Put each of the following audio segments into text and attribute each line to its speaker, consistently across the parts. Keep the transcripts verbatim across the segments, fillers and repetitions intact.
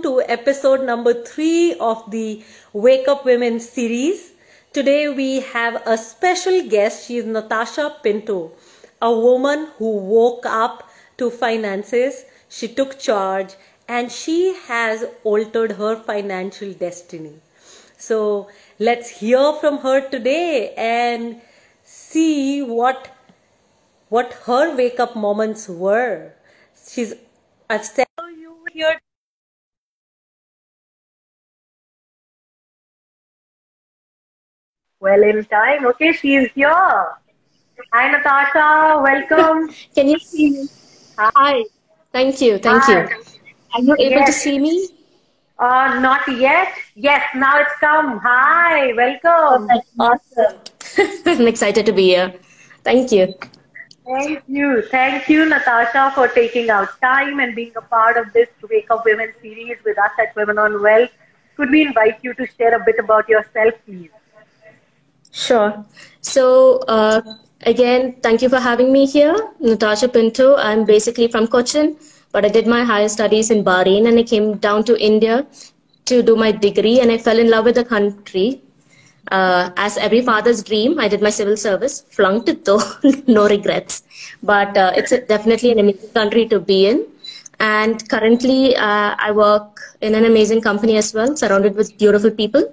Speaker 1: to episode number three of the Wake Up Women series. Today we have a special guest. She is Natasha Pinto, a woman who woke up to finances. She took charge and she has altered her financial destiny. So let's hear from her today and see what what her wake up moments were. She's I've said you here. Well, in time. Okay, she's here. Hi, Natasha. Welcome.
Speaker 2: Can you see me? Hi. Thank you. Thank
Speaker 1: Hi.
Speaker 2: you. Are you able
Speaker 1: Yes.
Speaker 2: to see me?
Speaker 1: Uh, not yet. Yes, now it's come. Hi, welcome.
Speaker 2: Awesome. I'm excited to be here. Thank you.
Speaker 1: Thank you. Thank you, Natasha, for taking out time and being a part of this Wake Up Women series with us at Women on Wealth. Could we invite you to share a bit about yourself, please?
Speaker 2: Sure. So, uh, again, thank you for having me here. Natasha Pinto. I'm basically from Cochin, but I did my higher studies in Bahrain and I came down to India to do my degree and I fell in love with the country. Uh, as every father's dream, I did my civil service, flunked it though, no regrets. But uh, it's a, definitely an amazing country to be in. And currently, uh, I work in an amazing company as well, surrounded with beautiful people.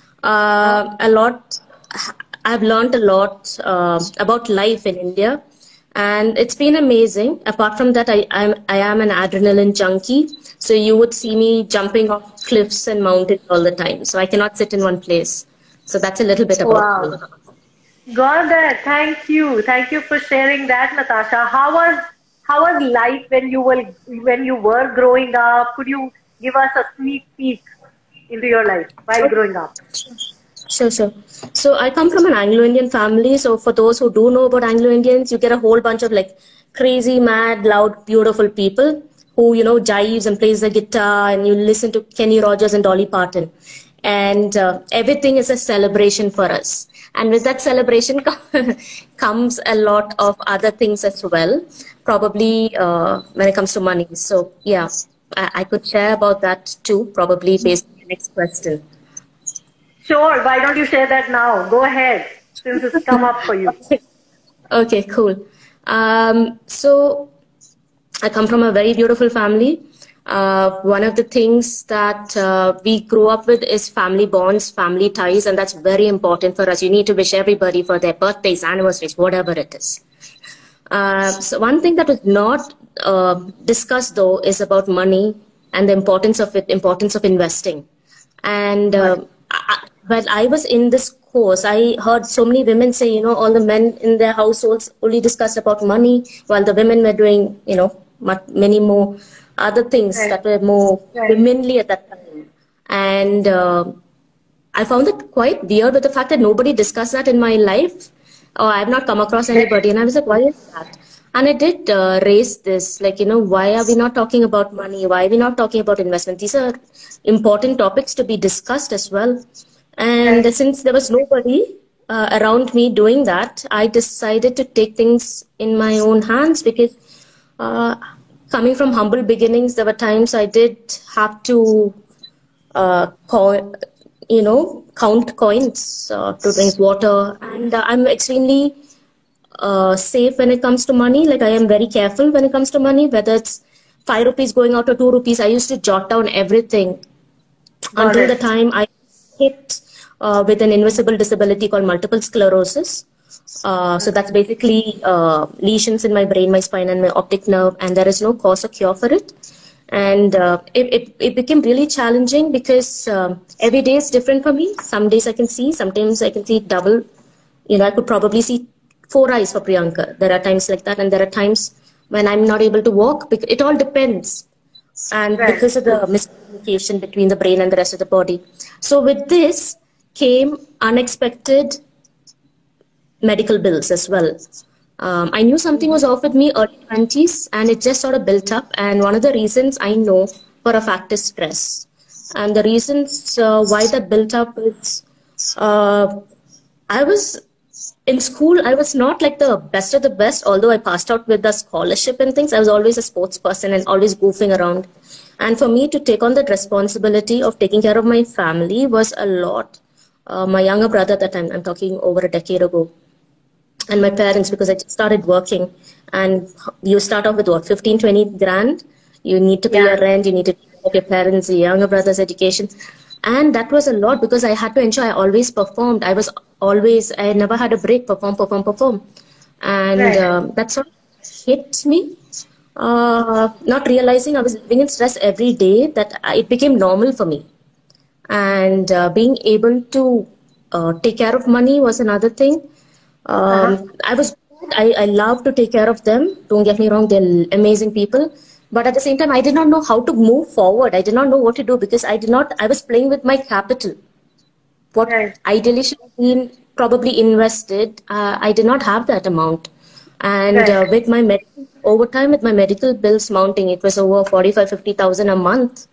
Speaker 2: Uh, a lot, I've learned a lot uh, about life in India, and it's been amazing. Apart from that, I, I'm, I am an adrenaline junkie. So you would see me jumping off cliffs and mountains all the time. So I cannot sit in one place. So that's a little bit about
Speaker 1: Wow.
Speaker 2: me.
Speaker 1: Got that. Thank you. Thank you for sharing that, Natasha. How was how was life when you were when you were growing up? Could you give us a sneak peek into your life while growing up?
Speaker 2: Sure, sure. So I come from an Anglo-Indian family. So for those who do know about Anglo-Indians, you get a whole bunch of like crazy, mad, loud, beautiful people who, you know, jives and plays the guitar, and you listen to Kenny Rogers and Dolly Parton. And uh, everything is a celebration for us. And with that celebration comes a lot of other things as well, probably uh, when it comes to money. So yeah, I, I could share about that too, probably based on the next question.
Speaker 1: Sure. Why don't you share that now? Go ahead, since it's come up for you.
Speaker 2: Okay, cool. Um, so I come from a very beautiful family. Uh, one of the things that uh, we grew up with is family bonds, family ties, and that's very important for us. You need to wish everybody for their birthdays, anniversaries, whatever it is. Uh, so one thing that was not uh, discussed though is about money and the importance of it, importance of investing. And uh, I, when I was in this course, I heard so many women say, you know, all the men in their households only discussed about money, while the women were doing, you know, much, many more other things
Speaker 1: Right.
Speaker 2: that were more
Speaker 1: Right.
Speaker 2: womanly at that time. And uh, I found it quite weird with the fact that nobody discussed that in my life, or I've not come across anybody. And I was like, why is that? And I did uh, raise this, like, you know, why are we not talking about money? Why are we not talking about investment? These are important topics to be discussed as well. And
Speaker 1: Right.
Speaker 2: since there was nobody uh, around me doing that, I decided to take things in my own hands because uh, coming from humble beginnings, there were times I did have to, uh, co- you know, count coins uh, to drink water. And uh, I'm extremely uh, safe when it comes to money. Like I am very careful when it comes to money, whether it's five rupees going out or two rupees. I used to jot down everything
Speaker 1: Got
Speaker 2: until the
Speaker 1: it.
Speaker 2: time I hit uh, with an invisible disability called multiple sclerosis. Uh, so that's basically uh, lesions in my brain, my spine, and my optic nerve, and there is no cause or cure for it. And uh, it, it, it became really challenging because uh, every day is different for me. Some days I can see, sometimes I can see double. You know, I could probably see four eyes for Priyanka. There are times like that, and there are times when I'm not able to walk. Because it all depends, and
Speaker 1: Right.
Speaker 2: because of the miscommunication between the brain and the rest of the body. So with this came unexpected medical bills as well. Um, I knew something was off with me early twenties, and it just sort of built up. And one of the reasons I know for a fact is stress. And the reasons uh, why that built up is uh, I was in school, I was not like the best of the best, although I passed out with a scholarship and things. I was always a sports person and always goofing around. And for me to take on that responsibility of taking care of my family was a lot. Uh, my younger brother at that time, I'm talking over a decade ago, and my parents, because I just started working, and you start off with what, fifteen, twenty grand? You need to pay
Speaker 1: Yeah.
Speaker 2: your rent, you need to pay your parents, your younger brother's education. And that was a lot because I had to ensure I always performed. I was always, I never had a break, perform, perform, perform. And
Speaker 1: Right.
Speaker 2: um, that sort of hit me. Uh, not realizing I was living in stress every day, that I, it became normal for me. And uh, being able to uh, take care of money was another thing.
Speaker 1: Uh-huh.
Speaker 2: Um, I was, I, I love to take care of them. Don't get me wrong, they're amazing people. But at the same time, I did not know how to move forward. I did not know what to do because I did not, I was playing with my capital. What
Speaker 1: Right.
Speaker 2: ideally should have been probably invested, uh, I did not have that amount. And
Speaker 1: Right.
Speaker 2: uh, with my medical, over time, with my medical bills mounting, it was over forty-five, fifty thousand a month.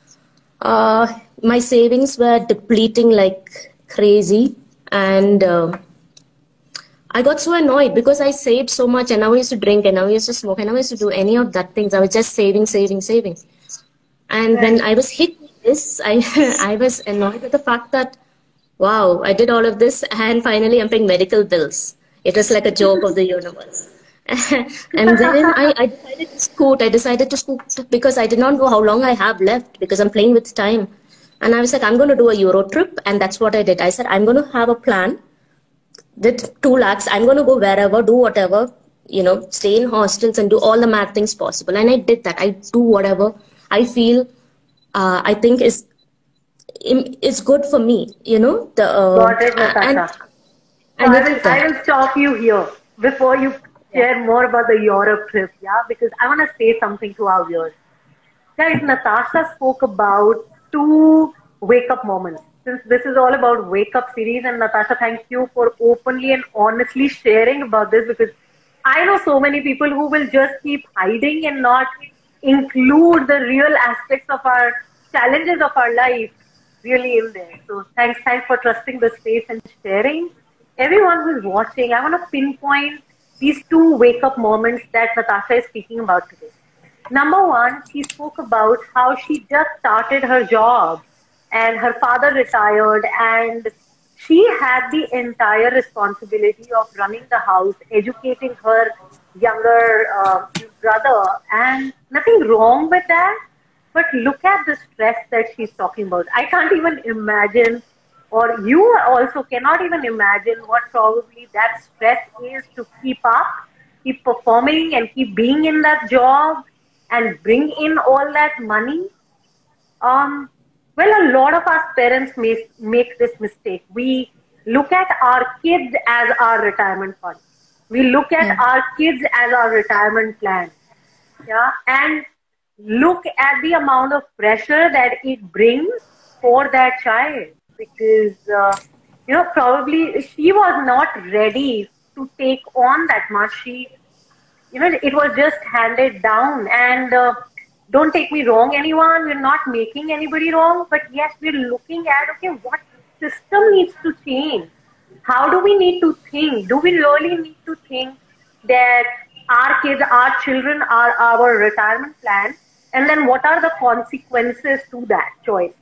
Speaker 2: Uh, my savings were depleting like crazy. And uh, I got so annoyed because I saved so much, and I used to drink, and I used to smoke, and I used to do any of that things. I was just saving, saving, saving. And
Speaker 1: Right.
Speaker 2: when I was hit with this, I, I was annoyed with the fact that, wow, I did all of this, and finally I'm paying medical bills. It was like a joke of the universe. And then I, I decided to scoot. I decided to scoot because I did not know how long I have left because I'm playing with time. And I was like, I'm going to do a Euro trip. And that's what I did. I said, I'm going to have a plan with two lakhs. I'm going to go wherever, do whatever, you know, stay in hostels and do all the mad things possible. And I did that. I do whatever I feel, uh, I think is, is good for me, you know. The, uh,
Speaker 1: Got it, Natasha.
Speaker 2: and,
Speaker 1: So
Speaker 2: and
Speaker 1: I will, I will stop you here before you share more about the Europe trip, yeah? Because I want to say something to our viewers. Guys, Natasha spoke about two wake-up moments. Since this is all about wake-up series, and Natasha, thank you for openly and honestly sharing about this, because I know so many people who will just keep hiding and not include the real aspects of our challenges of our life really in there. So thanks, thanks for trusting the space and sharing. Everyone who's watching, I want to pinpoint these two wake-up moments that Natasha is speaking about today. Number one, she spoke about how she just started her job and her father retired, and she had the entire responsibility of running the house, educating her younger uh, brother, and nothing wrong with that. But look at the stress that she's talking about. I can't even imagine, or you also cannot even imagine what probably that stress is to keep up, keep performing and keep being in that job and bring in all that money. Um, well, a lot of us parents make, make this mistake. We look at our kids as our retirement fund. We look at
Speaker 2: Yeah.
Speaker 1: our kids as our retirement plan. Yeah, and look at the amount of pressure that it brings for that child, because uh, you know, probably she was not ready to take on that much. She, you know, it was just handed down. And uh, don't take me wrong, anyone, we're not making anybody wrong, but yes, we're looking at, okay, what system needs to change? How do we need to think? Do we really need to think that our kids, our children are our retirement plan? And then what are the consequences to that choice?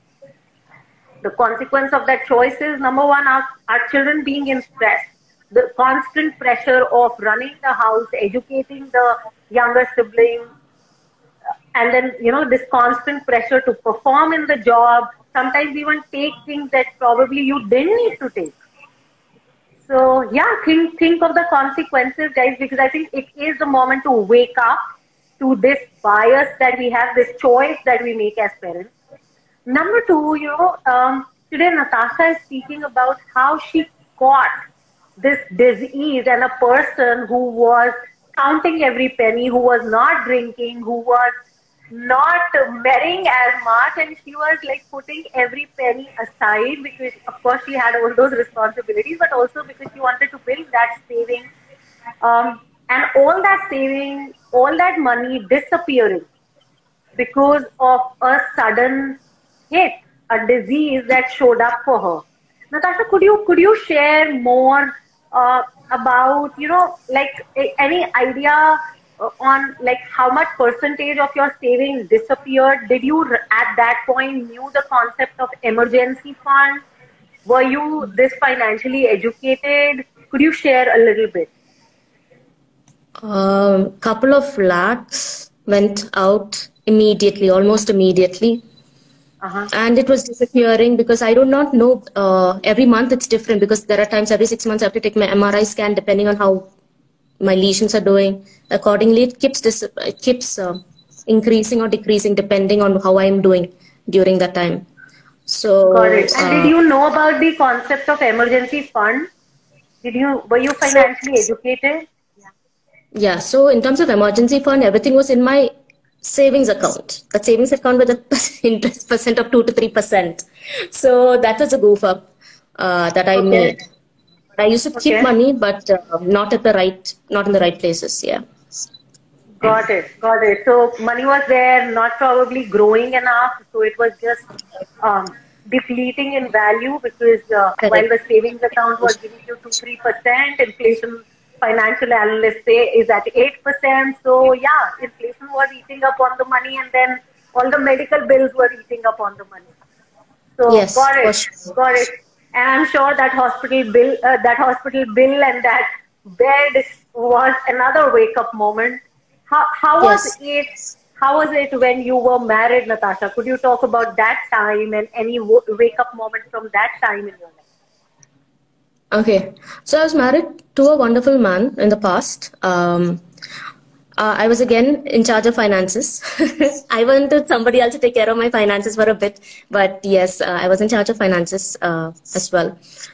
Speaker 1: The consequence of that choice is, number one, our, our children being in stress. The constant pressure of running the house, educating the younger sibling, and then, you know, this constant pressure to perform in the job, sometimes even take things that probably you didn't need to take. So yeah, think think of the consequences, guys, because I think it is the moment to wake up to this bias that we have, this choice that we make as parents. Number two, you know, um, today Natasha is speaking about how she caught this disease and a person who was counting every penny, who was not drinking, who was not marrying as much, and she was like putting every penny aside because of course she had all those responsibilities, but also because she wanted to build that saving, um, and all that saving, all that money disappearing because of a sudden hit, a disease that showed up for her. Natasha, could you could you share more uh, about, you know, like a, any idea uh, on like how much percentage of your savings disappeared? Did you r- at that point knew the concept of emergency fund? Were you this financially educated? Could you share a little bit?
Speaker 2: Um, couple of lakhs went out immediately, almost immediately.
Speaker 1: Uh-huh.
Speaker 2: And it was disappearing because I do not know. Uh, every month it's different because there are times every six months I have to take my M R I scan depending on how my lesions are doing. Accordingly, it keeps dis- it keeps uh, increasing or decreasing depending on how I am doing during that time. So,
Speaker 1: Got it. And did
Speaker 2: uh,
Speaker 1: you know about the concept of emergency fund? Did you were you
Speaker 2: so
Speaker 1: financially educated?
Speaker 2: yeah. So in terms of emergency fund, everything was in my savings account. That savings account with a interest percent of two to three percent. So that was a goof up uh, that I
Speaker 1: Okay.
Speaker 2: made. I used to keep
Speaker 1: Okay.
Speaker 2: money, but uh, not at the right, not in the right places. Yeah.
Speaker 1: Got it. Got it. So money was there, not probably growing enough. So it was just um, depleting in value because uh, while
Speaker 2: Correct.
Speaker 1: the savings account was giving you two, three percent, inflation financial analysts say is at eight percent. So yeah, inflation was eating up on the money and then all the medical bills were eating up on the money. So
Speaker 2: Yes,
Speaker 1: got
Speaker 2: for
Speaker 1: it,
Speaker 2: sure.
Speaker 1: got it. And I'm sure that hospital bill, uh, that hospital bill, and that bed was another wake up moment. How how was
Speaker 2: Yes.
Speaker 1: it? How was it when you were married, Natasha? Could you talk about that time and any w- wake up moment from that time in your life?
Speaker 2: Okay. So I was married to a wonderful man in the past. Um, uh, I was again in charge of finances. I wanted somebody else to take care of my finances for a bit, but yes, uh, I was in charge of finances uh, as well.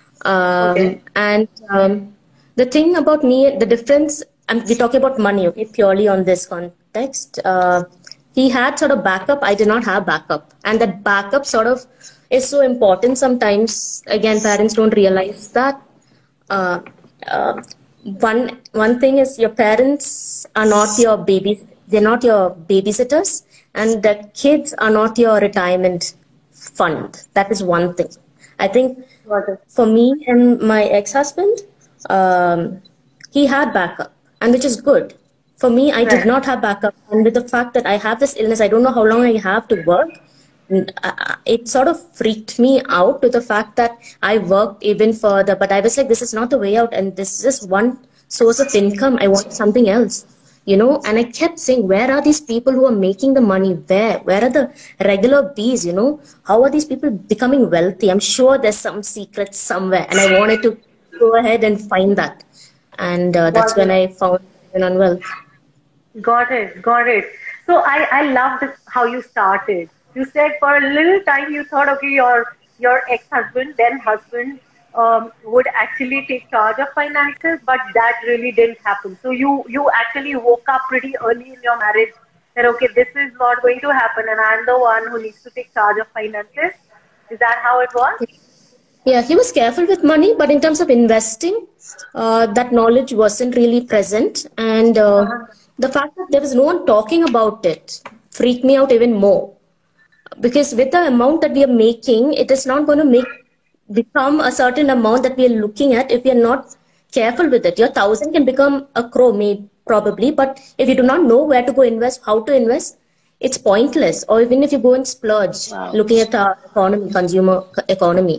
Speaker 2: Um,
Speaker 1: Okay.
Speaker 2: and um, the thing about me, the difference, and we're talking about money, okay, purely on this context. Uh, he had sort of backup. I did not have backup, and that backup sort of is so important. Sometimes, again, parents don't realize that. Uh, uh, one one thing is your parents are not your babies. They're not your babysitters, and the kids are not your retirement fund. That is one thing. I think
Speaker 1: Got it.
Speaker 2: for me and my ex-husband, um, he had backup, and which is good. For me, I did
Speaker 1: Right.
Speaker 2: not have backup, and with the fact that I have this illness, I don't know how long I have to work. And, uh, it sort of freaked me out to the fact that I worked even further, but I was like, this is not the way out, and this is just one source of income. I want something else, you know. And I kept saying, where are these people who are making the money? Where, where are the regular bees? You know, how are these people becoming wealthy? I'm sure there's some secret somewhere, and I wanted to go ahead and find that, and uh, that's
Speaker 1: Got
Speaker 2: when
Speaker 1: it.
Speaker 2: I found Women on Wealth.
Speaker 1: Got it, got it. So I, I loved how you started. You said for a little time you thought, okay, your your ex-husband, then husband, um, would actually take charge of finances, but that really didn't happen. So you you actually woke up pretty early in your marriage that okay, this is not going to happen, and I'm the one who needs to take charge of finances. Is that how it was?
Speaker 2: Yeah, he was careful with money, but in terms of investing, uh, that knowledge wasn't really present. And uh,
Speaker 1: Uh-huh.
Speaker 2: the fact that there was no one talking about it freaked me out even more. Because with the amount that we are making, it is not going to make become a certain amount that we are looking at if we are not careful with it. Your thousand can become a crore, maybe probably, but if you do not know where to go invest, how to invest, it's pointless. Or even if you go and splurge,
Speaker 1: Wow.
Speaker 2: looking at our economy, consumer economy.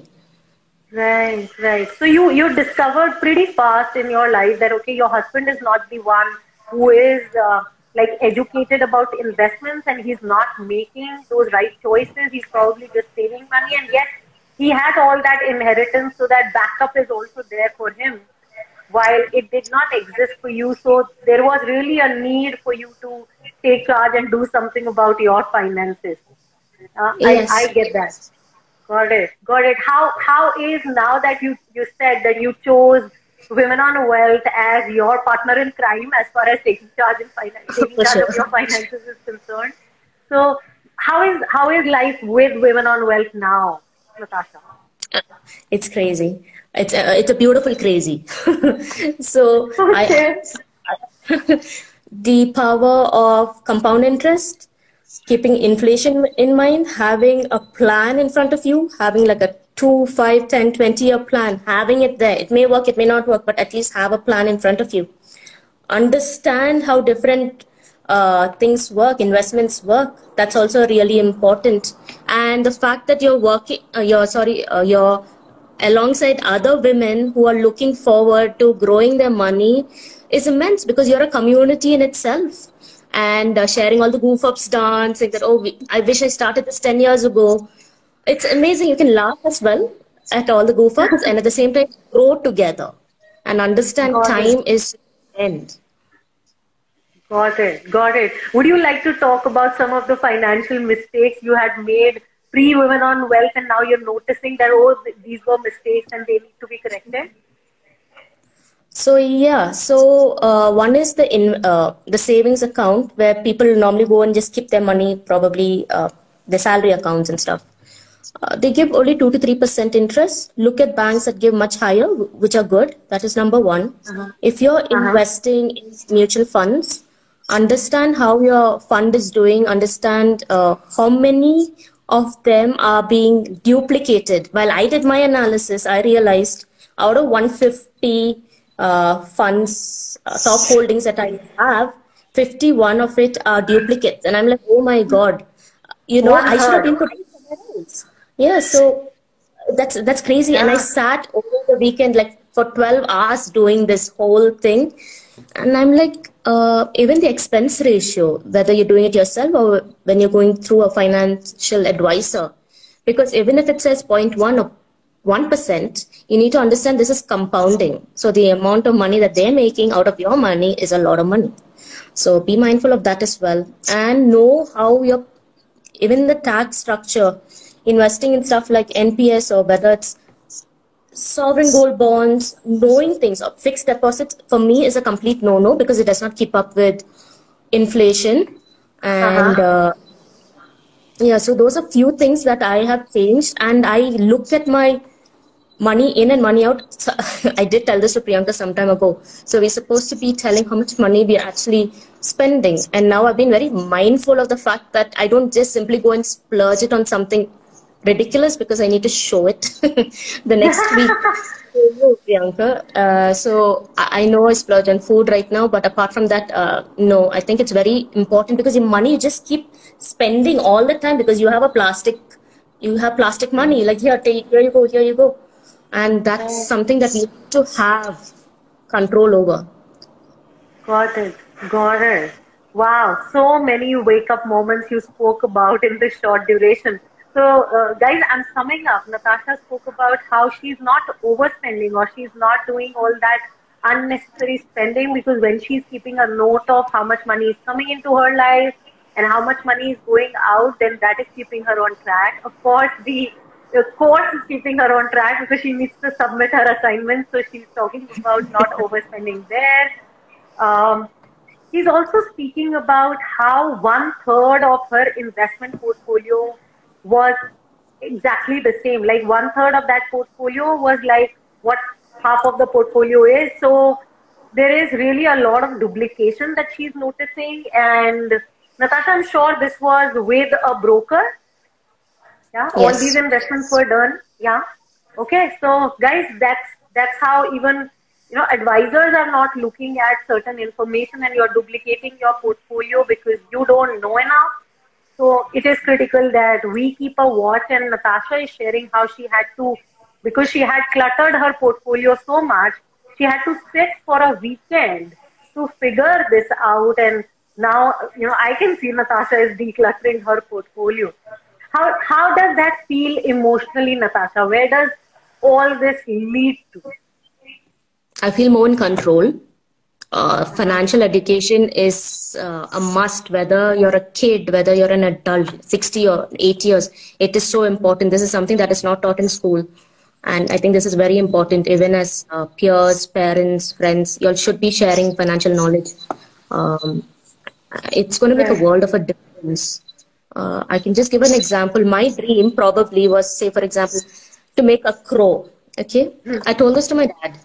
Speaker 1: Right, right. So you you discovered pretty fast in your life that okay, your husband is not the one who is uh, like educated about investments, and he's not making those right choices. He's probably just saving money, and yet he had all that inheritance, so that backup is also there for him. While it did not exist for you, so there was really a need for you to take charge and do something about your finances. Uh, I I
Speaker 2: Yes.
Speaker 1: get that. Got it. Got it. How how is now that you you said that you chose Women on Wealth as your partner in crime as far as taking charge in finance, taking
Speaker 2: For
Speaker 1: charge
Speaker 2: sure.
Speaker 1: of your finances is concerned. So how is how is life with Women on Wealth now, Natasha?
Speaker 2: It's crazy. It's a, it's a beautiful crazy. So I
Speaker 1: Okay.
Speaker 2: the power of compound interest, keeping inflation in mind, having a plan in front of you, having like a two, five, ten, twenty year plan, having it there. It may work, it may not work, but at least have a plan in front of you. understand how different uh, things work, investments work. That's also really important. And the fact that you're working, uh, you're sorry, uh, you're alongside other women who are looking forward to growing their money is immense, because you're a community in itself. And uh, sharing all the goof ups done, saying that, oh, we, I wish I started this ten years ago. It's amazing. You can laugh as well at all the goof ups and at the same time grow together and understand
Speaker 1: Got
Speaker 2: time
Speaker 1: it.
Speaker 2: is end.
Speaker 1: Got it. Got it. Would you like to talk about some of the financial mistakes you had made pre Women on Wealth, and now you're noticing that, oh, th- these were mistakes and they need to be corrected?
Speaker 2: So yeah, so uh, one is the in uh, the savings account, where people normally go and just keep their money, probably uh, the salary accounts and stuff. Uh, they give only two to three percent interest. Look at banks that give much higher, wh- which are good. That is number one.
Speaker 1: Uh-huh.
Speaker 2: If you're
Speaker 1: Uh-huh.
Speaker 2: investing in mutual funds, understand how your fund is doing. Understand uh, how many of them are being duplicated. While I did my analysis, I realized out of one hundred fifty uh, funds, uh, top holdings that I have, fifty-one of it are duplicates. And I'm like, oh my God, you know,
Speaker 1: One
Speaker 2: I should have
Speaker 1: third.
Speaker 2: been putting somewhere else. Yeah, so that's that's crazy. And I
Speaker 1: Yeah.
Speaker 2: sat over the weekend like for twelve hours doing this whole thing. And I'm like, uh, even the expense ratio, whether you're doing it yourself or when you're going through a financial advisor, because even if it says zero point one or one percent, you need to understand this is compounding. So the amount of money that they're making out of your money is a lot of money. So be mindful of that as well, and know how your, even the tax structure, investing in stuff like N P S or whether it's sovereign gold bonds, knowing things, or fixed deposits, for me is a complete no-no, because it does not keep up with inflation. And
Speaker 1: Uh-huh.
Speaker 2: uh, yeah, so those are few things that I have changed. And I look at my money in and money out. So I did tell this to Priyanka some time ago. So we're supposed to be telling how much money we're actually spending. And now I've been very mindful of the fact that I don't just simply go and splurge it on something ridiculous because I need to show it the next week. Priyanka. Uh, so I I know I splurge on food right now, but apart from that, uh, no, I think it's very important, because your money, you just keep spending all the time because you have a plastic, you have plastic money. Like, here, take, here you go, here you go. And that's something that we need to have control over.
Speaker 1: Got it. Got it. Wow. So many wake up moments you spoke about in this short duration. So, uh, guys, I'm summing up. Natasha spoke about how she's not overspending, or she's not doing all that unnecessary spending, because when she's keeping a note of how much money is coming into her life and how much money is going out, then that is keeping her on track. Of course, the, the course is keeping her on track because she needs to submit her assignments. So she's talking about not overspending there. Um, she's also speaking about how one third of her investment portfolio was exactly the same. Like, one third of that portfolio was like what half of the portfolio is. So there is really a lot of duplication that she's noticing. And Natasha, I'm sure this was with a broker. Yeah, all
Speaker 2: Yes.
Speaker 1: these investments were done. Yeah. Okay. So guys, that's that's how even, you know, advisors are not looking at certain information, and you're duplicating your portfolio because you don't know enough. So it is critical that we keep a watch, and Natasha is sharing how she had to, because she had cluttered her portfolio so much, she had to sit for a weekend to figure this out. And now, you know, I can see Natasha is decluttering her portfolio. How, how does that feel emotionally, Natasha? Where does all this lead to?
Speaker 2: I feel more in control. Uh, financial education is uh, a must, whether you're a kid, whether you're an adult, sixty or eighty years. It is so important. This is something that is not taught in school. And I think this is very important, even as uh, peers, parents, friends, you all should be sharing financial knowledge. Um, it's going to make a
Speaker 1: Right.
Speaker 2: world of a difference. Uh, I can just give an example. My dream probably was, say, for example, to make a crow. Okay. I told this to my dad.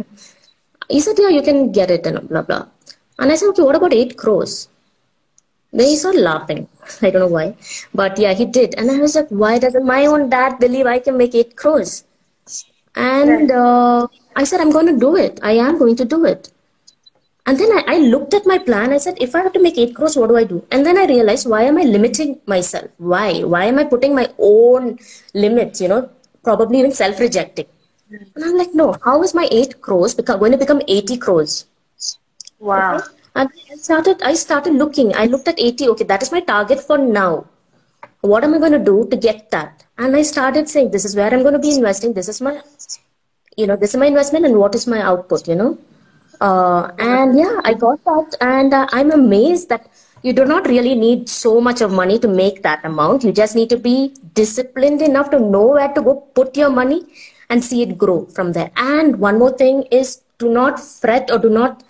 Speaker 2: He said, yeah, you can get it and blah, blah. And I said, okay, what about eight crows? Then he started laughing. I don't know why. But yeah, he did. And I was like, why doesn't my own dad believe I can make eight crows? And
Speaker 1: Right.
Speaker 2: uh, I said, I'm going to do it. I am going to do it. And then I, I looked at my plan. I said, if I have to make eight crores, what do I do? And then I realized, why am I limiting myself? Why? Why am I putting my own limits, you know, probably even self-rejecting? And I'm like, no, how is my eight crores become, going to become eighty crores?
Speaker 1: Wow.
Speaker 2: Okay? And I started, I started looking. I looked at eighty. Okay, that is my target for now. What am I going to do to get that? And I started saying, this is where I'm going to be investing. This is my, you know, this is my investment and what is my output, you know? Uh, and yeah, I got that. And uh, I'm amazed that you do not really need so much of money to make that amount. You just need to be disciplined enough to know where to go put your money and see it grow from there. And one more thing is, do not fret or do not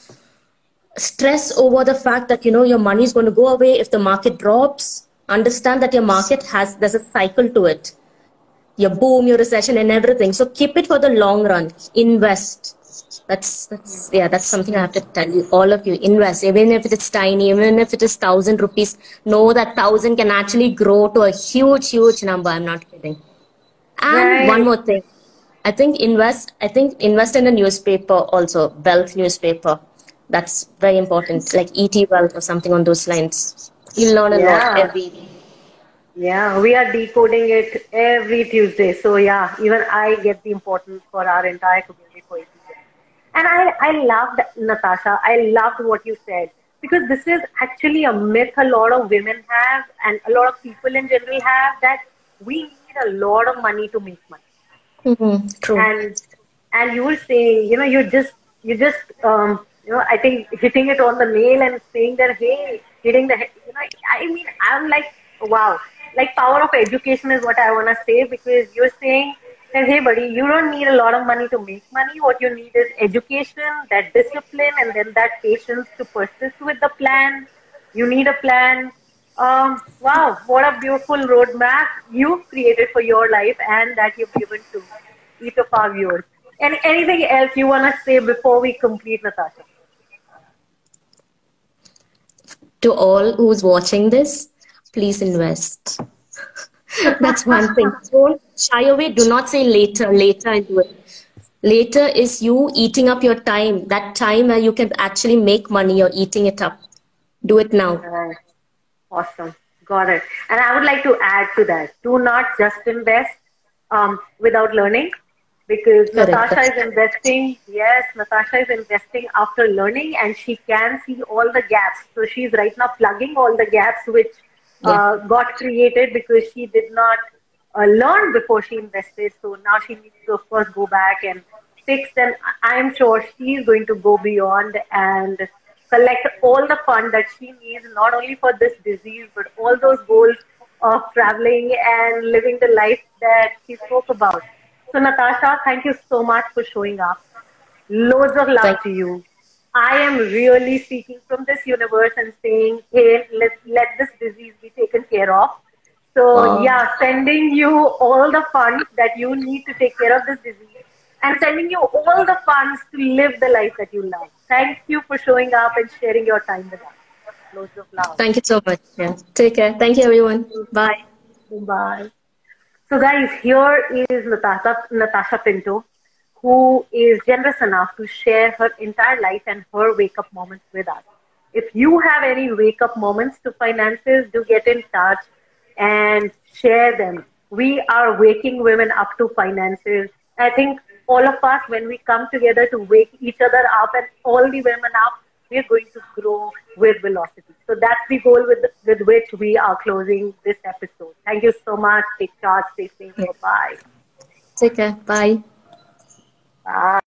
Speaker 2: stress over the fact that, you know, your money is going to go away if the market drops. Understand that your market has, there's a cycle to it. Your boom, your recession and everything. So keep it for the long run. Invest. That's, that's, yeah, that's something I have to tell you, all of you. Invest, even if it's tiny, even if it is thousand rupees, know that thousand can actually grow to a huge, huge number. I'm not kidding. And
Speaker 1: Right.
Speaker 2: one more thing. I think invest, I think invest in a newspaper also, Wealth newspaper. That's very important, like E T Wealth or something on those lines. You'll learn a
Speaker 1: Yeah.
Speaker 2: lot every day.
Speaker 1: Yeah, we are decoding it every Tuesday. So yeah, even I get the importance for our entire community for A T J. And I, I loved, Natasha, I loved what you said, because this is actually a myth a lot of women have and a lot of people in general have, that we need a lot of money to make money.
Speaker 2: Mm-hmm. True.
Speaker 1: And and you were saying, you know, you just you just um, you know, I think hitting it on the nail and saying that, hey, hitting the head, you know, I mean, I'm like, wow, like power of education is what I want to say, because you're saying that, hey, buddy, you don't need a lot of money to make money. What you need is education, that discipline, and then that patience to persist with the plan. You need a plan. Um, wow, what a beautiful roadmap you've created for your life and that you've given to each of our viewers. And anything else you want to say before we complete, Natasha?
Speaker 2: To all who's watching this, please invest. That's one thing. Don't shy away. Do not say later, later and do it. Later is you eating up your time. That time where you can actually make money, you're eating it up. Do it now.
Speaker 1: Right. Awesome. Got it. And I would like to add to that. Do not just invest um, without learning, because
Speaker 2: Correct.
Speaker 1: Natasha is investing. Yes, Natasha is investing after learning, and she can see all the gaps. So she's right now plugging all the gaps which uh, got created because she did not uh, learn before she invested. So now she needs to, of course, go back and fix. And I'm sure she's going to go beyond and collect all the fund that she needs, not only for this disease, but all those goals of traveling and living the life that she spoke about. So Natasha, thank you so much for showing up. Loads of love
Speaker 2: Thank
Speaker 1: to you. I am really speaking from this universe and saying, hey, let, let this disease be taken care of. So
Speaker 2: Wow.
Speaker 1: yeah, sending you all the funds that you need to take care of this disease, and sending you all the funds to live the life that you love. Thank you for showing up and sharing your time with us. Loads of love.
Speaker 2: Thank you so much. Yeah. Take care. Thank you, everyone. Bye.
Speaker 1: Bye. So guys, here is Natasha, Natasha Pinto, who is generous enough to share her entire life and her wake-up moments with us. If you have any wake-up moments to finances, do get in touch and share them. We are waking women up to finances. I think all of us, when we come together to wake each other up and all the women up, we are going to grow with velocity. So that's the goal with, with which we are closing this episode. Thank you so much. Take charge. Stay safe. Bye.
Speaker 2: Take care. Bye.
Speaker 1: Bye.